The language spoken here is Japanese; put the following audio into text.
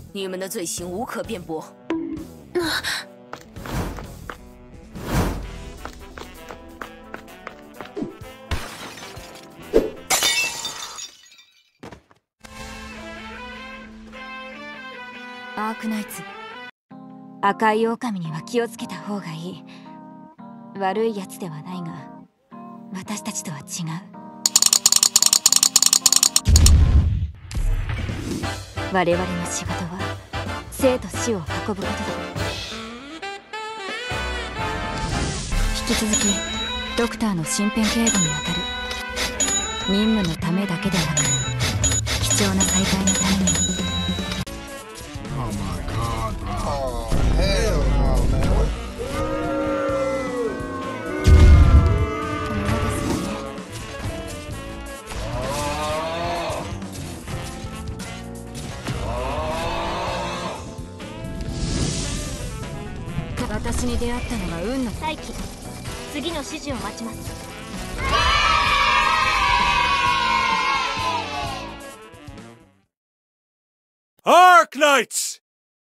你们的罪行无可辩驳。 アークナイツ、赤い狼には気をつけた方がいい。悪いやつではないが、私たちとは違う。我々の仕事は生と死を運ぶことだ。引き続きドクターの身辺警護に当たる。任務のためだけでなく、貴重な再会のために。私に出会ったのが運の再起。次の指示を待ちます。 Arc Knights!